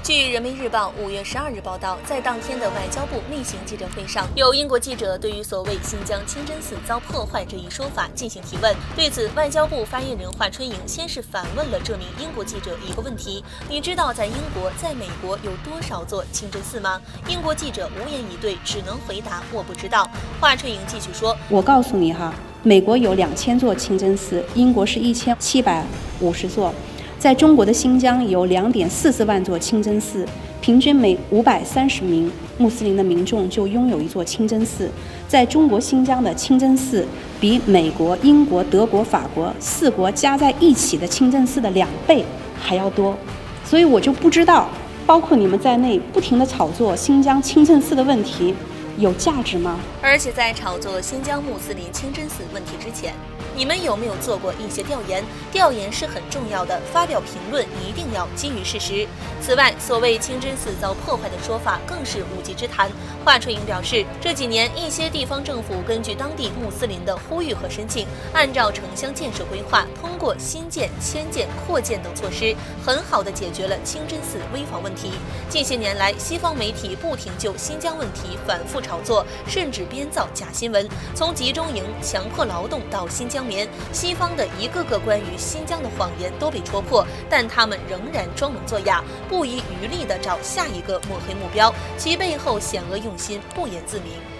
据人民日报5月12日报道，在当天的外交部例行记者会上，有英国记者对于所谓新疆清真寺遭破坏这一说法进行提问。对此，外交部发言人华春莹先是反问了这名英国记者一个问题：你知道在英国、在美国有多少座清真寺吗？英国记者无言以对，只能回答我不知道。华春莹继续说： 我告诉你哈，美国有2000座清真寺，英国是1750座。在中国的新疆有2.44万座清真寺，平均每530名穆斯林的民众就拥有一座清真寺。在中国新疆的清真寺比美国、英国、德国、法国4国加在一起的清真寺的2倍还要多。所以我就不知道，包括你们在内不停地炒作新疆清真寺的问题有价值吗？ 而且在炒作新疆穆斯林清真寺问题之前，你们有没有做过一些调研？调研是很重要的，发表评论一定要基于事实。此外，所谓清真寺遭破坏的说法更是无稽之谈。华春莹表示，这几年一些地方政府根据当地穆斯林的呼吁和申请，按照城乡建设规划，通过新建、迁建、扩建等措施，很好地解决了清真寺危房问题。近些年来，西方媒体不停就新疆问题反复炒作，甚至编造假新闻，从集中营、强迫劳动到新疆棉，西方的一个个关于新疆的谎言都被戳破，但他们仍然装聋作哑，不遗余力地找下一个抹黑目标，其背后险恶用心不言自明。